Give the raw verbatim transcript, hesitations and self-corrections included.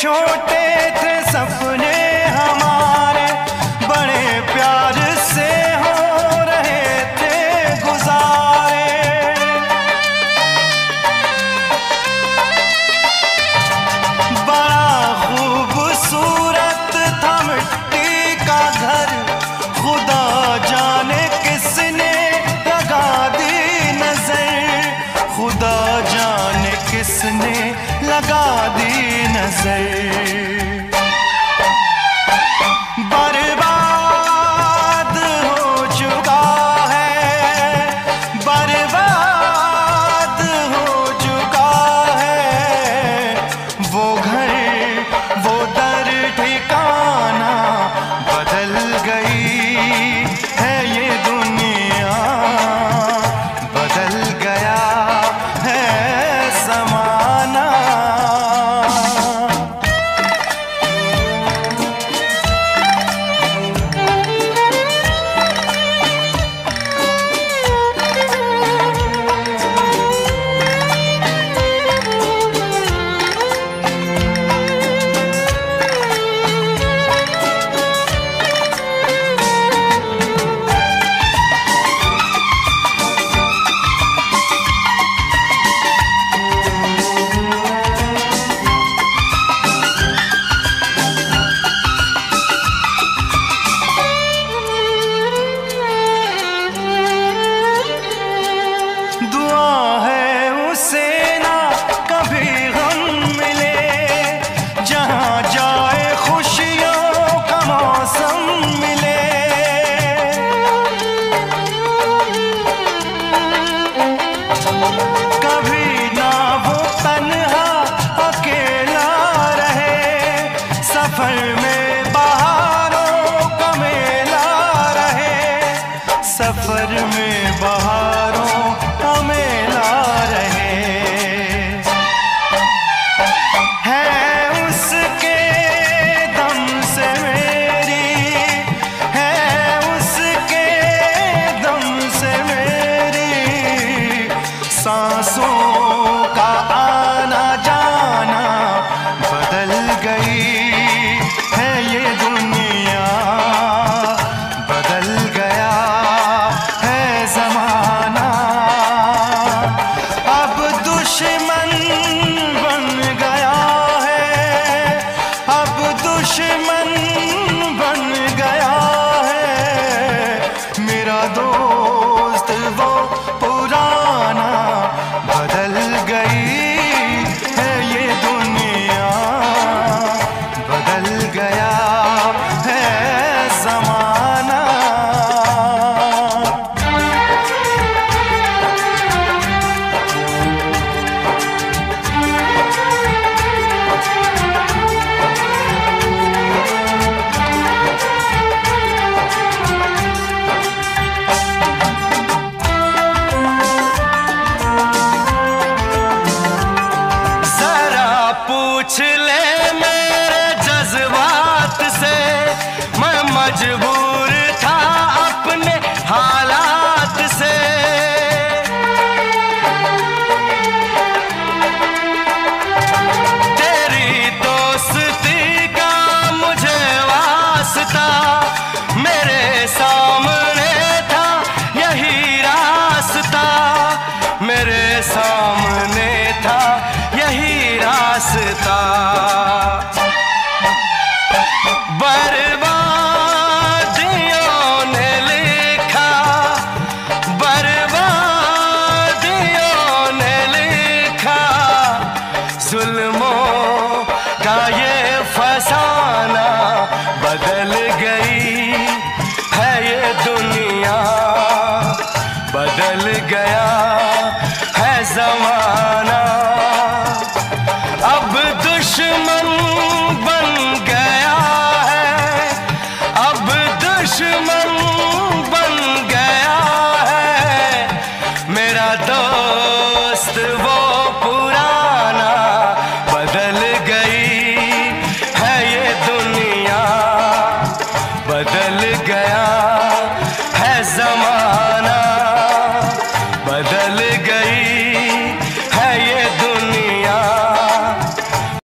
छोटे थे सपने हमारे, बड़े प्यार से हो रहे थे गुजारे। बड़ा खूबसूरत था मिट्टी का घर, खुदा जाने किसने लगा दी नजर, खुदा जाने किसने लगा दी नजर। बर्बाद हो चुका है, बर्बाद हो चुका है वो घर, वो दर ठिकाना बदल गई है ये दुनिया, बदल गया है ज़माना। सफर में बहारों का मेला रहे, सफर में बहारों का मेला रहे। है उसके दम से मेरी, है उसके दम से मेरी सांसों का आना जाना बदल गई है ये दुनिया, बदल गया है ज़माना। अब दुश्मन बन गया है, अब दुश्मन बन गया है मेरा दोस्त वो पुराना, बदल गई है ये दुनिया, बदल गया है ज़माना। जरा पूछ ले मेरे जज्बात से, मैं मजबूर था अपने हालात से। तेरी दोस्ती का मुझे वास्ता, मेरे सामने था यही रास्ता, मेरे सामने था यही रास्ता। बर्बादियों ने लिखा, बर्बादियों ने लिखा, जुल्मों का ये फसाना, बदल गई है ये दुनिया, बदल गया है ज़माना। अब दुश्मन बन गया है, अब दुश्मन बन गया है मेरा दोस्त